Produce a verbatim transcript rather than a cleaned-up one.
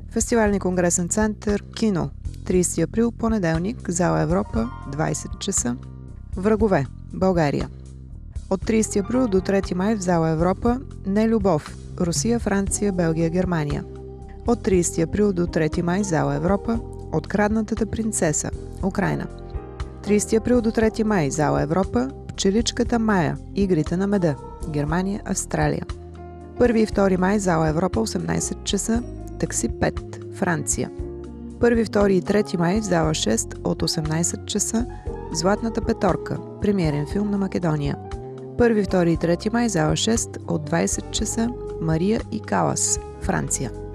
Фестивален конгресен център Кино, тридесети април, понеделник, зала Европа, двайсет часа. Врагове, България. От тридесети април до трети май в зала Европа Нелюбов, Русия, Франция, Белгия, Германия. От тридесети април до трети май зала Европа Откраднатата принцеса, Украйна. тридесети април до трети май зала Европа Пчеличката Мая, Игрите на меда, Германия, Австралия. първи и втори май зала Европа, осемнайсет часа, Такси пет, Франция. първи, втори и трети май в зала шест от осемнайсет часа Златната петорка, премиерен филм на Македония. първи, втори и трети май зала шест от двайсет часа Мария и Калас, Франция.